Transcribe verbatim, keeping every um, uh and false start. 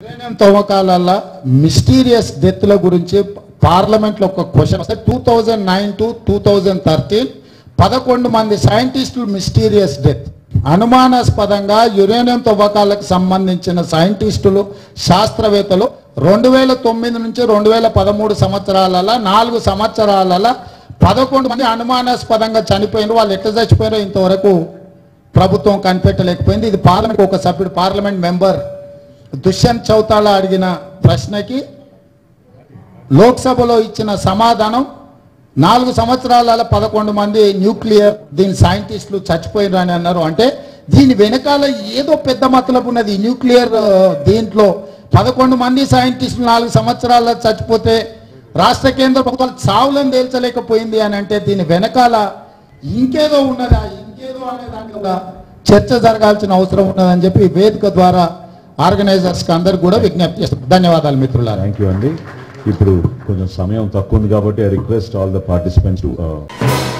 Uranium తవ్వకాల mysterious డెత్ల గురించి పార్లమెంట్లో ఒక క్వశ్చన్ వస్తే two thousand nine to two thousand thirteen పదకొండు మంది సైంటిస్టులు మిస్టీరియస్ డెత్, అనుమానాస్పదంగా యురేనియం తవ్వకాలకు సంబంధించిన సైంటిస్టులు శాస్త్రవేత్తలు రెండు వేల తొమ్మిది నుంచి రెండు వేల పదమూడు సంవత్సరాల నాలుగు సంవత్సరాల పదకొండు మంది అనుమానాస్పదంగా చనిపోయినారు. వాళ్ళు ఎట్లా చచ్చిపోయారో ఇంతవరకు ప్రభుత్వం కనిపెట్టలేకపోయింది. ఇది పార్లమెంట్ ఒక సభ్యుడు పార్లమెంట్ మెంబర్ దుష్యంత్ చౌతాలా అడిగిన ప్రశ్నకి లోక్సభలో ఇచ్చిన సమాధానం నాలుగు సంవత్సరాల పదకొండు మంది న్యూక్లియర్ దీని సైంటిస్టులు చచ్చిపోయారు అని అన్నారు. అంటే దీని వెనకాల ఏదో పెద్ద మతలబు ఉన్నది. న్యూక్లియర్ దీంట్లో పదకొండు మంది సైంటిస్టులు నాలుగు సంవత్సరాల చచ్చిపోతే రాష్ట్ర కేంద్ర ప్రభుత్వాలు చావులను తేల్చలేకపోయింది అని అంటే దీని వెనకాల ఇంకేదో ఉన్నదా, ఇంకేదో అనే దాని కూడా చర్చ జరగాల్సిన అవసరం ఉన్నదని చెప్పి వేదిక ద్వారా ఆర్గనైజర్స్కి అందరికి కూడా విజ్ఞప్తి చేస్తాం. ధన్యవాదాలు మిత్రులారా. థ్యాంక్ యూ అండి. ఇప్పుడు కొంచెం సమయం తక్కువ ఉంది కాబట్టి I request all the participants